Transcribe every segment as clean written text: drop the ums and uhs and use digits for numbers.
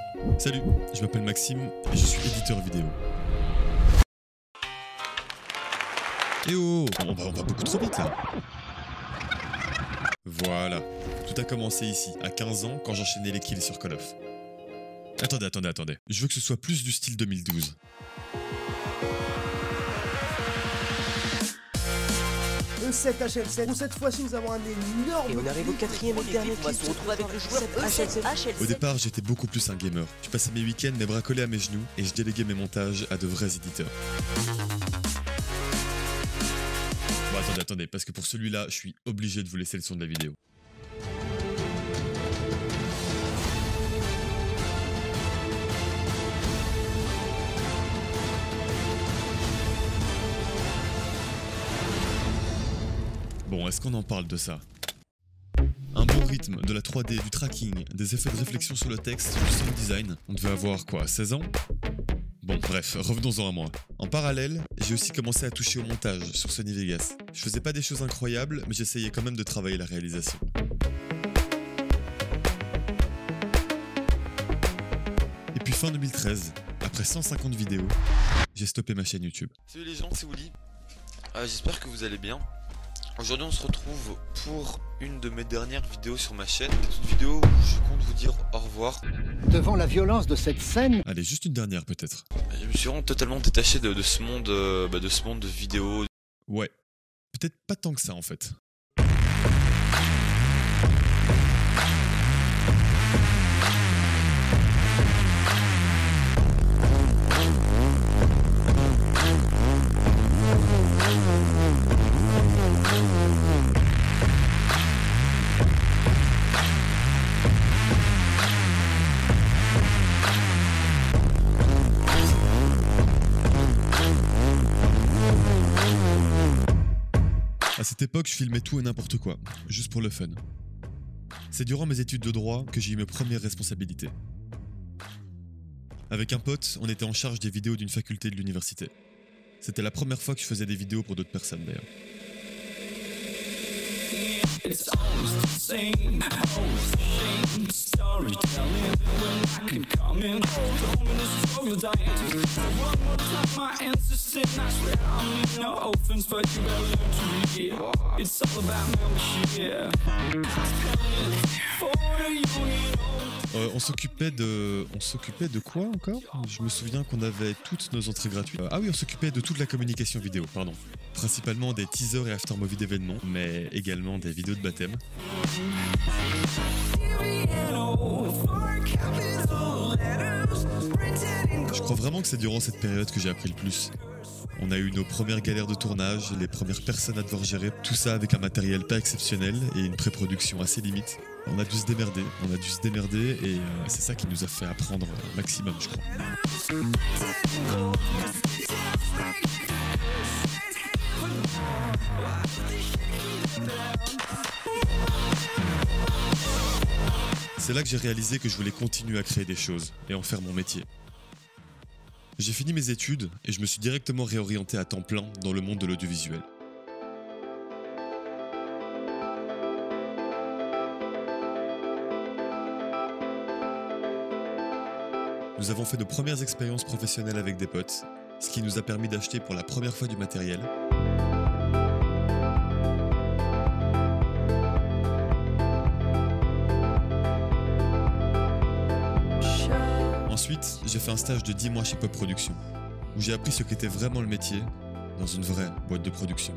Salut, je m'appelle Maxime et je suis éditeur vidéo. Eh oh, on va beaucoup trop vite là. Voilà, tout a commencé ici, à 15 ans, quand j'enchaînais les kills sur Call of. Attendez. Je veux que ce soit plus du style 2012. E7 HL7, où cette fois-ci nous avons un énorme... Et on arrive au quatrième et dernier On va se retrouver avec le joueur E7 Au départ, j'étais beaucoup plus un gamer. Je passais mes week-ends mes bras collés à mes genoux et je déléguais mes montages à de vrais éditeurs. Bon, attendez, parce que pour celui-là, je suis obligé de vous laisser le son de la vidéo. Bon, est-ce qu'on en parle de ça? Un bon rythme, de la 3D, du tracking, des effets de réflexion sur le texte, du sound design. On devait avoir quoi, 16 ans? Bon, bref, revenons-en à moi. En parallèle, j'ai aussi commencé à toucher au montage sur Sony Vegas. Je faisais pas des choses incroyables, mais j'essayais quand même de travailler la réalisation. Et puis fin 2013, après 150 vidéos, j'ai stoppé ma chaîne YouTube. Salut les gens, c'est Woolly. J'espère que vous allez bien. Aujourd'hui on se retrouve pour une de mes dernières vidéos sur ma chaîne. C'est une vidéo où je compte vous dire au revoir. Devant la violence de cette scène... Allez, juste une dernière peut-être. Je me suis vraiment totalement détaché de ce monde de vidéos. Ouais, peut-être pas tant que ça en fait. À cette époque, je filmais tout et n'importe quoi, juste pour le fun. C'est durant mes études de droit que j'ai eu mes premières responsabilités. Avec un pote, on était en charge des vidéos d'une faculté de l'université. C'était la première fois que je faisais des vidéos pour d'autres personnes d'ailleurs. On s'occupait de quoi encore? Je me souviens qu'on avait toutes nos entrées gratuites. Ah oui, on s'occupait de toute la communication vidéo, pardon. Principalement des teasers et after-movie d'événements, mais également des vidéos de baptême. Je crois vraiment que c'est durant cette période que j'ai appris le plus. On a eu nos premières galères de tournage, les premières personnes à devoir gérer, tout ça avec un matériel pas exceptionnel et une pré-production assez limite. On a dû se démerder et c'est ça qui nous a fait apprendre un maximum, je crois. C'est là que j'ai réalisé que je voulais continuer à créer des choses et en faire mon métier. J'ai fini mes études et je me suis directement réorienté à temps plein dans le monde de l'audiovisuel. Nous avons fait nos premières expériences professionnelles avec des potes, ce qui nous a permis d'acheter pour la première fois du matériel. Ensuite, j'ai fait un stage de 10 mois chez Pop Production, où j'ai appris ce qu'était vraiment le métier dans une vraie boîte de production.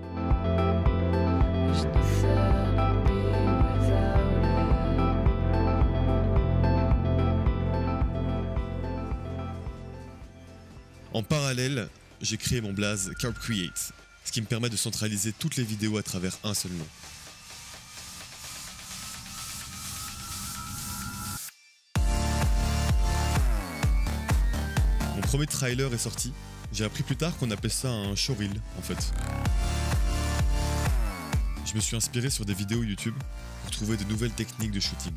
En parallèle, j'ai créé mon blaze Carp Create, ce qui me permet de centraliser toutes les vidéos à travers un seul nom. Mon premier trailer est sorti. J'ai appris plus tard qu'on appelait ça un showreel en fait. Je me suis inspiré sur des vidéos YouTube pour trouver de nouvelles techniques de shooting.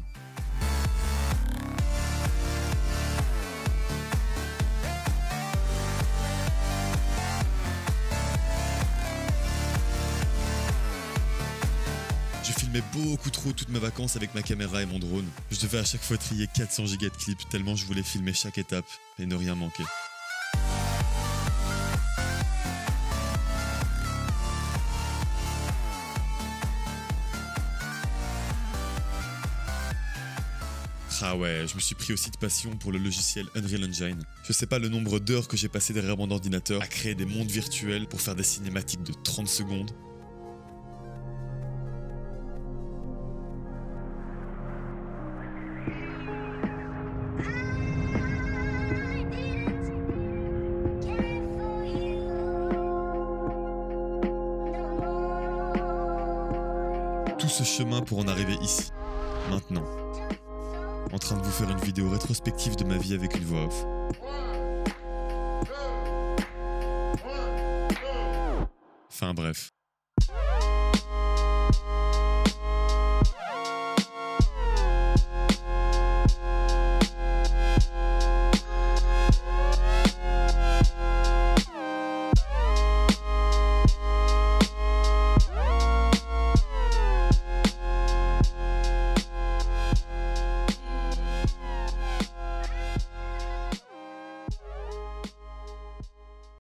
filmé beaucoup trop toutes mes vacances avec ma caméra et mon drone. Je devais à chaque fois trier 400 gigas de clips tellement je voulais filmer chaque étape et ne rien manquer. Ah ouais, je me suis pris aussi de passion pour le logiciel Unreal Engine. Je sais pas le nombre d'heures que j'ai passé derrière mon ordinateur à créer des mondes virtuels pour faire des cinématiques de 30 secondes. Tout ce chemin pour en arriver ici, maintenant. En train de vous faire une vidéo rétrospective de ma vie avec une voix off. Enfin bref.